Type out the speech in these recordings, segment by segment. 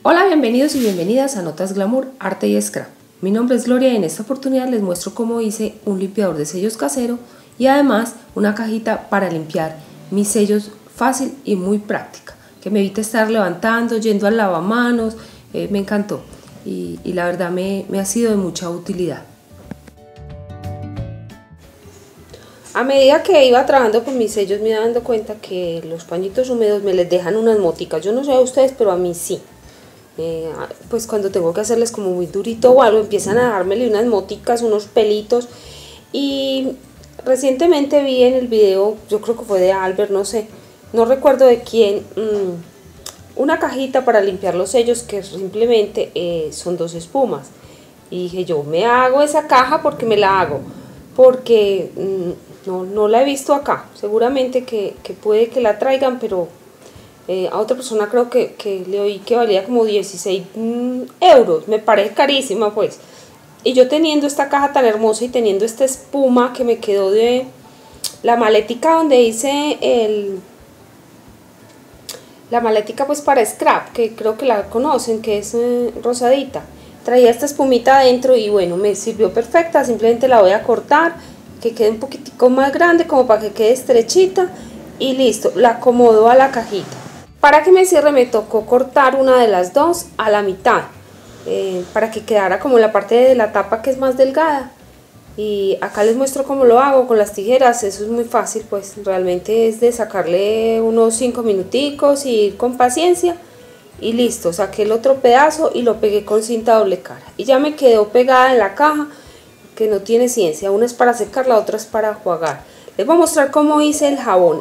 Hola, bienvenidos y bienvenidas a Notas Glamour, Arte y Scrap. Mi nombre es Gloria y en esta oportunidad les muestro cómo hice un limpiador de sellos casero y además una cajita para limpiar mis sellos fácil y muy práctica, que me evita estar levantando, yendo al lavamanos. Me encantó y la verdad me ha sido de mucha utilidad. A medida que iba trabajando con mis sellos me iba dando cuenta que los pañitos húmedos me les dejan unas moticas. Yo no sé a ustedes, pero a mí sí. Pues cuando tengo que hacerles como muy durito o algo, empiezan a dármele unas moticas, unos pelitos. Y recientemente vi en el video, yo creo que fue de Albert, no recuerdo de quién, una cajita para limpiar los sellos que simplemente son dos espumas. Y dije yo, me hago esa caja porque me la hago, porque no la he visto acá. Seguramente que puede que la traigan, pero a otra persona creo que le oí que valía como 16 euros, me parece carísima pues. Y yo teniendo esta caja tan hermosa y teniendo esta espuma que me quedó de la maletica donde hice la maletica pues para scrap, que creo que la conocen, que es rosadita, traía esta espumita adentro y bueno, me sirvió perfecta. Simplemente la voy a cortar, que quede un poquitico más grande como para que quede estrechita y listo, la acomodo a la cajita. Para que me cierre me tocó cortar una de las dos a la mitad, para que quedara como la parte de la tapa que es más delgada. Y acá les muestro cómo lo hago con las tijeras. Eso es muy fácil, pues realmente es de sacarle unos 5 minuticos y ir con paciencia y listo. Saqué el otro pedazo y lo pegué con cinta doble cara y ya me quedó pegada en la caja, que no tiene ciencia. Una es para secar, la otra es para enjuagar. Les voy a mostrar cómo hice el jabón.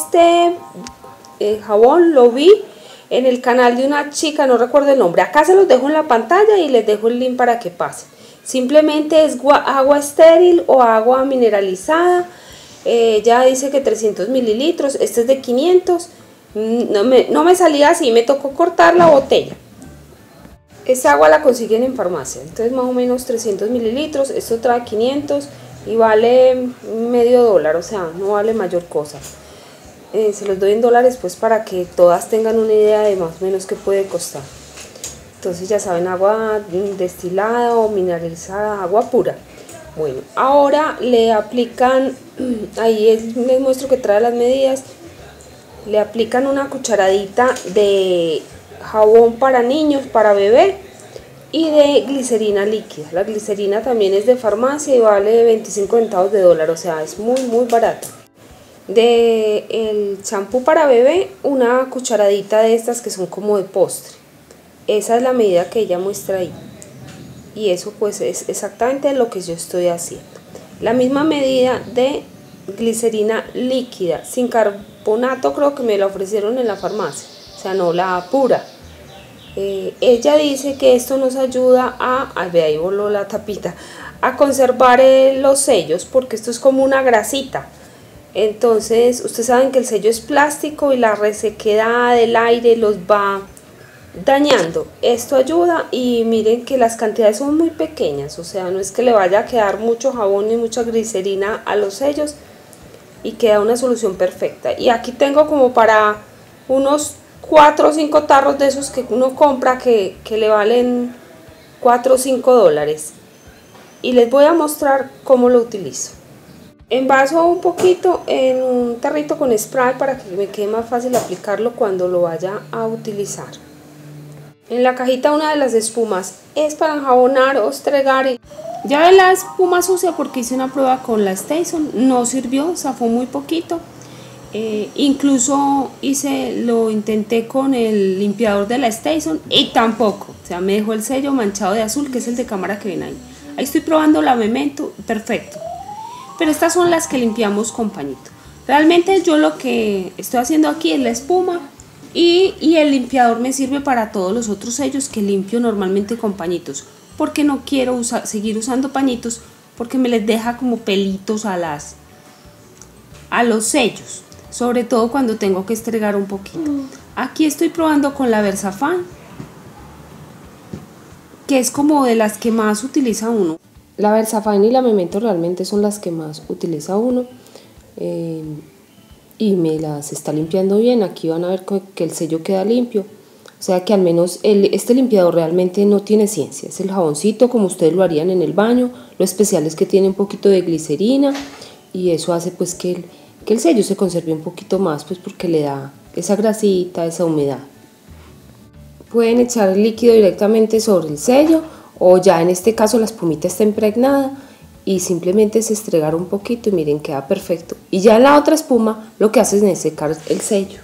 El jabón lo vi en el canal de una chica, no recuerdo el nombre. Acá se los dejo en la pantalla y les dejo el link para que pasen. Simplemente es agua estéril o agua mineralizada. Ya dice que 300 mililitros. Este es de 500. No me salía así, me tocó cortar la botella. Esta agua la consiguen en farmacia. Entonces más o menos 300 mililitros. Esto trae 500 y vale $0,5, o sea, no vale mayor cosa. Se los doy en dólares pues para que todas tengan una idea de más o menos qué puede costar. Entonces ya saben, agua destilada o mineralizada, agua pura. Bueno, ahora le aplican, ahí les muestro que trae las medidas, le aplican una cucharadita de jabón para niños, para bebé, y de glicerina líquida. La glicerina también es de farmacia y vale 25 centavos de dólar, o sea, es muy barata. De el champú para bebé, una cucharadita de estas que son como de postre. Esa es la medida que ella muestra ahí. Y eso pues es exactamente lo que yo estoy haciendo. La misma medida de glicerina líquida, sin carbonato, creo que me la ofrecieron en la farmacia. O sea, no, la pura. Ella dice que esto nos ayuda ahí voló la tapita, a conservar los sellos, porque esto es como una grasita. Entonces, ustedes saben que el sello es plástico y la resequedad del aire los va dañando. Esto ayuda y miren que las cantidades son muy pequeñas, o sea, no es que le vaya a quedar mucho jabón ni mucha glicerina a los sellos y queda una solución perfecta. Y aquí tengo como para unos 4 o 5 tarros de esos que uno compra que le valen 4 o 5 dólares. Y les voy a mostrar cómo lo utilizo. Envaso un poquito en un tarrito con spray para que me quede más fácil aplicarlo cuando lo vaya a utilizar. En la cajita una de las espumas es para enjabonar o estregar. Ya ve la espuma sucia porque hice una prueba con la Station, no sirvió, zafó muy poquito. Incluso lo intenté con el limpiador de la Station y tampoco, o sea, me dejó el sello manchado de azul, que es el de cámara que ven ahí. Ahí estoy probando la Memento, perfecto. Pero estas son las que limpiamos con pañito. Realmente yo lo que estoy haciendo aquí es la espuma y el limpiador me sirve para todos los otros sellos que limpio normalmente con pañitos, porque no quiero seguir usando pañitos porque me les deja como pelitos a los sellos, sobre todo cuando tengo que estregar un poquito. Aquí estoy probando con la Versafan, que es como de las que más utiliza uno. La Versafan y la Memento realmente son las que más utiliza uno, y me las está limpiando bien. Aquí van a ver que el sello queda limpio. O sea que al menos este limpiador realmente no tiene ciencia. Es el jaboncito como ustedes lo harían en el baño. Lo especial es que tiene un poquito de glicerina y eso hace pues que el sello se conserve un poquito más, pues porque le da esa grasita, esa humedad. Pueden echar el líquido directamente sobre el sello o ya en este caso la espumita está impregnada y simplemente es estregar un poquito y miren, queda perfecto. Y ya en la otra espuma lo que hace es secar el sello.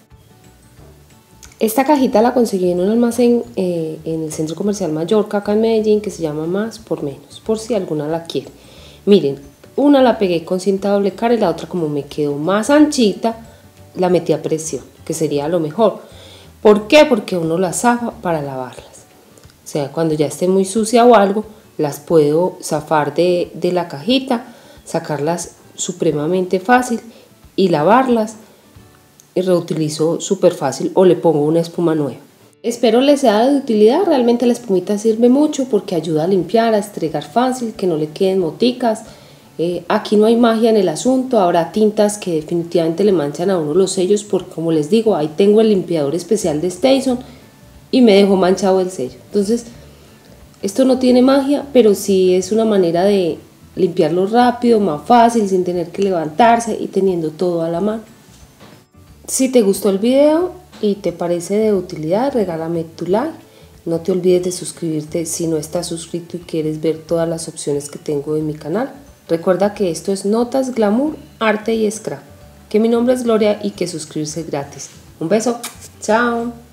Esta cajita la conseguí en un almacén en el Centro Comercial Mallorca, acá en Medellín, que se llama Más por Menos, por si alguna la quiere. Miren, una la pegué con cinta doble cara y la otra, como me quedó más anchita, la metí a presión, que sería lo mejor. ¿Por qué? Porque uno las zafa para lavarlas. O sea, cuando ya esté muy sucia o algo, las puedo zafar de la cajita, sacarlas supremamente fácil y lavarlas. Y reutilizo súper fácil o le pongo una espuma nueva. Espero les sea de utilidad. Realmente la espumita sirve mucho porque ayuda a limpiar, a estregar fácil, que no le queden moticas. Aquí no hay magia en el asunto. Habrá tintas que definitivamente le manchan a uno los sellos, porque como les digo, ahí tengo el limpiador especial de Station y me dejó manchado el sello. Entonces esto no tiene magia, pero sí es una manera de limpiarlo rápido, más fácil, sin tener que levantarse y teniendo todo a la mano. Si te gustó el video y te parece de utilidad, regálame tu like. No te olvides de suscribirte si no estás suscrito y quieres ver todas las opciones que tengo en mi canal. Recuerda que esto es Notas, Glamour, Arte y Scrap. Que mi nombre es Gloria y que suscribirse es gratis. Un beso. Chao.